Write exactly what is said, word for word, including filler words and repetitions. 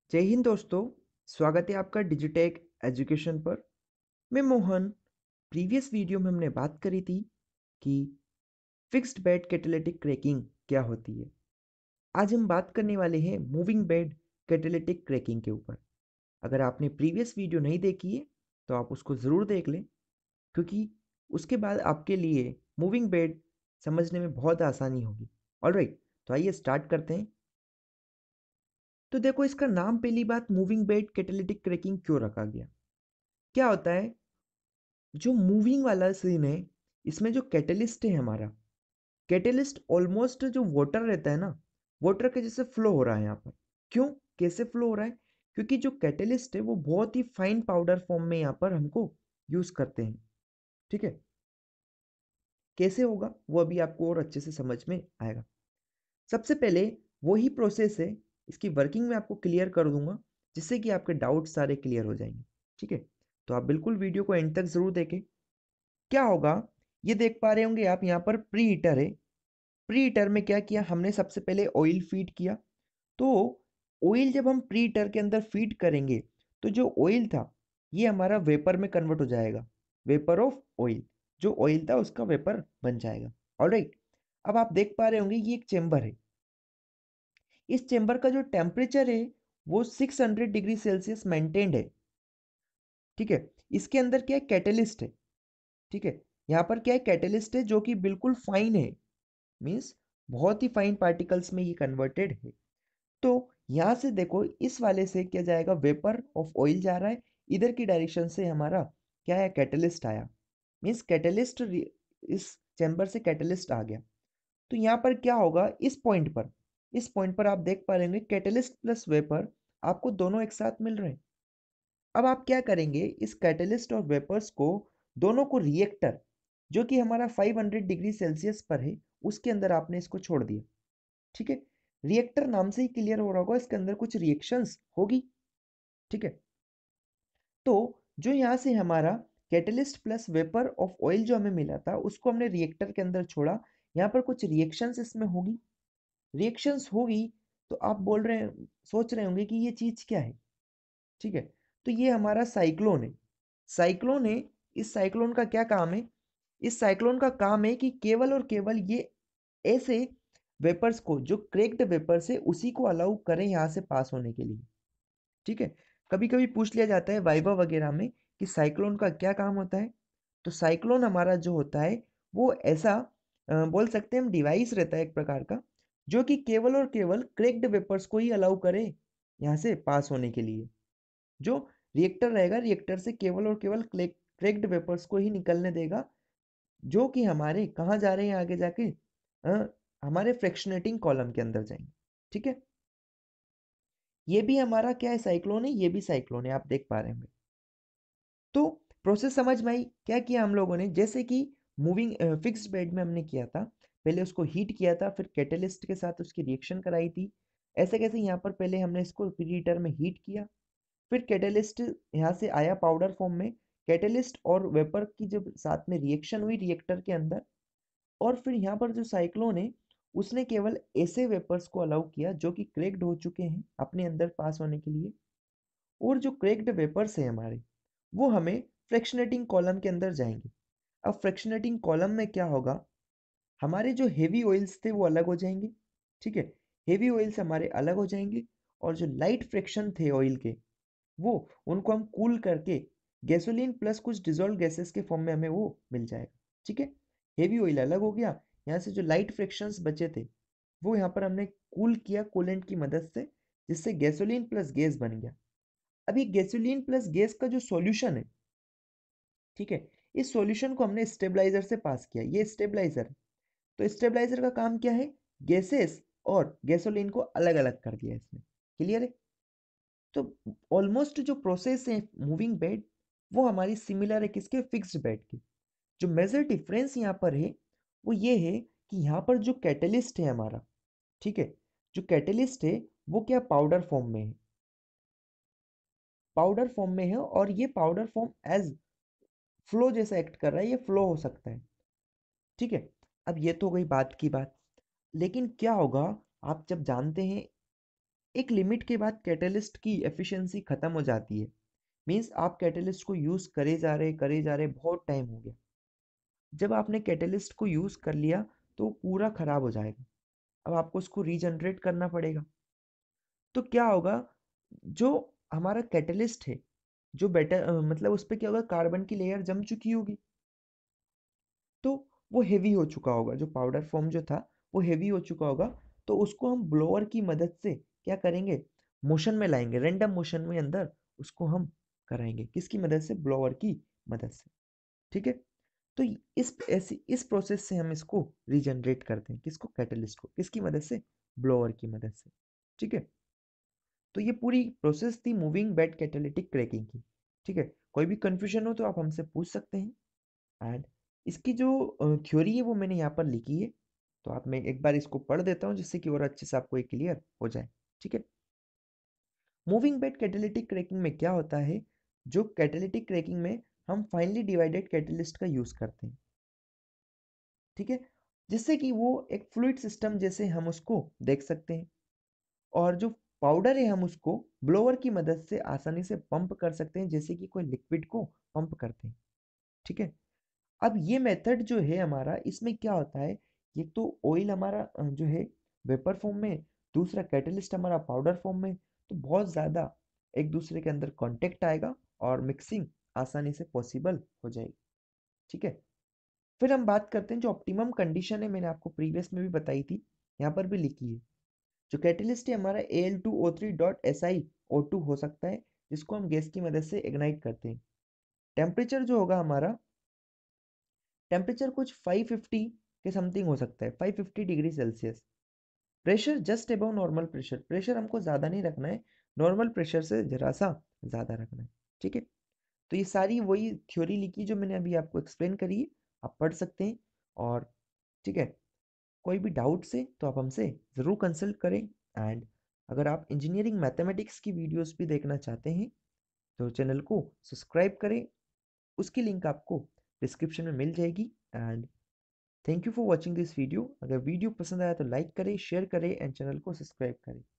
जय हिंद दोस्तों। स्वागत है आपका डिजिटेक एजुकेशन पर। मैं मोहन। प्रीवियस वीडियो में हमने बात करी थी कि फिक्स्ड बेड कैटालिटिक क्रैकिंग क्या होती है। आज हम बात करने वाले हैं मूविंग बेड कैटालिटिक क्रैकिंग के ऊपर। अगर आपने प्रीवियस वीडियो नहीं देखी है तो आप उसको ज़रूर देख लें, क्योंकि उसके बाद आपके लिए मूविंग बेड समझने में बहुत आसानी होगी। ऑलराइट, तो आइए स्टार्ट करते हैं। तो देखो, इसका नाम, पहली बात, मूविंग बेड कैटालिटिक क्रैकिंग क्यों रखा गया। क्या होता है, जो मूविंग वाला सीन है, इसमें जो कैटलिस्ट है हमारा, कैटलिस्ट ऑलमोस्ट जो वाटर रहता है ना, वाटर के जैसे फ्लो हो रहा है यहाँ पर। क्यों, कैसे फ्लो हो रहा है? क्योंकि जो कैटलिस्ट है वो बहुत ही फाइन पाउडर फॉर्म में यहाँ पर हमको यूज करते हैं। ठीक है, कैसे होगा वो अभी आपको और अच्छे से समझ में आएगा। सबसे पहले वही प्रोसेस है, इसकी वर्किंग में आपको क्लियर कर दूंगा, जिससे कि आपके डाउट सारे क्लियर हो जाएंगे। ठीक है, तो आप बिल्कुल वीडियो को एंड तक जरूर देखें। क्या होगा, ये देख पा रहे होंगे आप, यहाँ पर प्री हीटर है। प्री हीटर में क्या किया हमने, सबसे पहले ऑयल फीड किया। तो ऑयल जब हम प्री हीटर के अंदर फीड करेंगे तो जो ऑयल था ये हमारा वेपर में कन्वर्ट हो जाएगा। वेपर ऑफ ऑयल, जो ऑयल था उसका वेपर बन जाएगा। ऑलराइट, अब आप देख पा रहे होंगे ये एक चेंबर है। इस चेंबर का जो टेम्परेचर है वो six hundred degree Celsius maintained है। ठीक है, इसके अंदर क्या है, कैटलिस्ट है। ठीक है, यहाँ पर क्या है, कैटलिस्ट है जो कि बिल्कुल फाइन है, मीन्स बहुत ही फाइन पार्टिकल्स में ये कन्वर्टेड है। तो यहाँ से देखो, इस वाले से क्या जाएगा, वेपर ऑफ ऑयल जा रहा है। इधर की डायरेक्शन से हमारा क्या है, कैटलिस्ट आया, मीन्स कैटलिस्ट, इस चैम्बर से कैटलिस्ट आ गया। तो यहाँ पर क्या होगा, इस पॉइंट पर, इस पॉइंट पर आप देख पा रहे होंगे कैटलिस्ट प्लस वेपर आपको दोनों एक साथ मिल रहे हैं। अब आप क्या करेंगे, इस कैटलिस्ट और वेपर्स को, दोनों को रिएक्टर, जो कि हमारा फाइव हंड्रेड डिग्री सेल्सियस पर है, उसके अंदर आपने इसको छोड़ दिया। ठीक है, रिएक्टर नाम से ही क्लियर हो रहा होगा, इसके अंदर कुछ रिएक्शंस होगी। ठीक है, तो जो यहाँ से हमारा catalyst plus vapour of oil जो हमें मिला था, उसको हमने रिएक्टर के अंदर छोड़ा। यहाँ पर कुछ रिएक्शंस इसमें होगी। रिएक्शंस होगी तो आप बोल रहे हैं, सोच रहे होंगे कि ये चीज क्या है। ठीक है, तो ये हमारा साइक्लोन है। साइक्लोन है। इस साइक्लोन का क्या काम है, इस साइक्लोन का काम है कि केवल और केवल ये ऐसे वेपर्स को, जो क्रेक्ड वेपर्स है, उसी को अलाउ करें यहाँ से पास होने के लिए। ठीक है, कभी कभी पूछ लिया जाता है वाइवा वगैरह में कि साइक्लोन का क्या काम होता है। तो साइक्लोन हमारा जो होता है वो ऐसा, अ, बोल सकते हैं हम, डिवाइस रहता है एक प्रकार का, जो कि केवल और केवल क्रेक्ड वेपर्स को ही अलाउ करे यहाँ से पास होने के लिए। जो रिएक्टर रहेगा, रिएक्टर से केवल और केवल क्रेक्ड वेपर्स को ही निकलने देगा, जो कि हमारे कहाँ जा रहे हैं आगे जाके, अ, हमारे फ्रैक्शनेटिंग कॉलम के अंदर जाएंगे। ठीक है, ये भी हमारा क्या है, साइक्लोन है, ये भी साइक्लोन है, आप देख पा रहे होंगे। तो प्रोसेस समझ में आई। क्या किया हम लोगों ने, जैसे कि मूविंग फिक्स्ड बेड में हमने किया था, पहले उसको हीट किया था, फिर कैटलिस्ट के साथ उसकी रिएक्शन कराई थी। ऐसे कैसे यहाँ पर पहले हमने इसको प्रीहीटर में हीट किया, फिर कैटलिस्ट यहाँ से आया पाउडर फॉर्म में। कैटलिस्ट और वेपर की जब साथ में रिएक्शन हुई रिएक्टर के अंदर, और फिर यहाँ पर जो साइक्लोन है, उसने केवल ऐसे वेपर्स को अलाउ किया जो कि क्रेक्ड हो चुके हैं अपने अंदर पास होने के लिए। और जो क्रेक्ड वेपर्स हैं हमारे, वो हमें फ्रैक्शनेटिंग कॉलम के अंदर जाएंगे। अब फ्रैक्शनेटिंग कॉलम में क्या होगा, हमारे जो हेवी ऑयल्स थे वो अलग हो जाएंगे। ठीक है, हेवी ऑयल्स हमारे अलग हो जाएंगे, और जो लाइट फ्रैक्शन थे ऑयल के, वो, उनको हम कूल करके गैसोलीन प्लस कुछ डिजोल्व गैसेस के फॉर्म में हमें वो मिल जाएगा। ठीक है, हेवी ऑयल अलग हो गया, यहाँ से जो लाइट फ्रैक्शंस बचे थे वो यहाँ पर हमने कूल किया कूलेंट की मदद से, जिससे गैसोलीन प्लस गैस बन गया। अभी गैसोलीन प्लस गैस का जो सॉल्यूशन है, ठीक है, इस सॉल्यूशन को हमने स्टेबलाइजर से पास किया, ये स्टेबलाइजर। तो स्टेबलाइजर का काम क्या है, गैसेस और गैसोलीन को अलग अलग कर दिया इसने। क्लियर है? तो ऑलमोस्ट जो प्रोसेस है मूविंग बेड, वो हमारी सिमिलर है किसके, फिक्स्ड बेड के। जो मेजर डिफरेंस यहाँ पर है वो ये है कि यहाँ पर जो कैटलिस्ट है हमारा, ठीक है, जो कैटलिस्ट है वो क्या, पाउडर फॉर्म में है। पाउडर फॉर्म में है, और ये पाउडर फॉर्म एज फ्लो जैसा एक्ट कर रहा है, ये फ्लो हो सकता है। ठीक है, अब ये तो गई बात की बात। लेकिन क्या होगा, आप जब जानते हैं एक लिमिट के बाद कैटलिस्ट की एफिशिएंसी खत्म हो जाती है। मीन्स आप कैटलिस्ट को यूज़ करे जा रहे करे जा रहे बहुत टाइम हो गया। जब आपने कैटलिस्ट को यूज़ कर लिया तो वो पूरा ख़राब हो जाएगा। अब आपको उसको रीजनरेट करना पड़ेगा। तो क्या होगा, जो हमारा कैटलिस्ट है, जो बेटर अ, मतलब उस पे क्या होगा, कार्बन की लेयर जम चुकी होगी, तो वो हेवी हो चुका होगा। जो पाउडर फॉर्म जो था वो हेवी हो चुका होगा। तो उसको हम ब्लोअर की मदद से क्या करेंगे, मोशन में लाएंगे, रैंडम मोशन में अंदर उसको हम कराएंगे। किसकी मदद से? ब्लोअर की मदद से। ठीक है। तो इस ऐसी इस प्रोसेस से हम इसको रीजनरेट करते हैं। किसको? कैटलिस्ट को। किसकी मदद से? ब्लोअर की मदद से। ठीक है। तो ये पूरी प्रोसेस थी मूविंग बेड कैटालिटिक क्रैकिंग की। ठीक है। कोई भी कंफ्यूजन हो तो आप हमसे पूछ सकते हैं। एंड इसकी जो थ्योरी है वो मैंने यहाँ पर लिखी है। तो आप, मैं एक बार इसको पढ़ देता हूँ जिससे कि और अच्छे से आपको ये क्लियर हो जाए। ठीक है। मूविंग बेड कैटालिटिक क्रैकिंग में क्या होता है, जो कैटालिटिक क्रैकिंग में हम फाइनली डिवाइडेड कैटलिस्ट का यूज़ करते हैं। ठीक है। जिससे कि वो एक फ्लूइड सिस्टम जैसे हम उसको देख सकते हैं। और जो पाउडर है हम उसको ब्लोअर की मदद से आसानी से पंप कर सकते हैं, जैसे कि कोई लिक्विड को पंप करते हैं। ठीक है। अब ये मेथड जो है हमारा, इसमें क्या होता है, एक तो ऑयल हमारा अ, जो है वेपर फॉर्म में, दूसरा कैटलिस्ट हमारा पाउडर फॉर्म में। तो बहुत ज़्यादा एक दूसरे के अंदर कांटेक्ट आएगा और मिक्सिंग आसानी से पॉसिबल हो जाएगी। ठीक है। फिर हम बात करते हैं जो ऑप्टिमम कंडीशन है, मैंने आपको प्रीवियस में भी बताई थी, यहाँ पर भी लिखी है। जो कैटलिस्ट है हमारा A L two O three dot S I O two हो सकता है, जिसको हम गैस की मदद से इग्नाइट करते हैं। टेम्परेचर जो होगा हमारा, टेम्परेचर कुछ फाइव फिफ्टी के समथिंग हो सकता है, five fifty degree Celsius. Pressure just above normal pressure, pressure हमको ज़्यादा नहीं रखना है, नॉर्मल प्रेशर से जरा सा ज़्यादा रखना है। ठीक है। तो ये सारी वही थ्योरी लिखी जो मैंने अभी आपको एक्सप्लेन करी है, आप पढ़ सकते हैं। और ठीक है, कोई भी डाउट्स है तो आप हमसे ज़रूर कंसल्ट करें। एंड अगर आप इंजीनियरिंग मैथमेटिक्स की वीडियोस भी देखना चाहते हैं तो चैनल को सब्सक्राइब करें। उसकी लिंक आपको डिस्क्रिप्शन में मिल जाएगी। And thank you for watching this video. अगर वीडियो पसंद आया तो लाइक करें, शेयर करें एंड चैनल को सब्सक्राइब करें।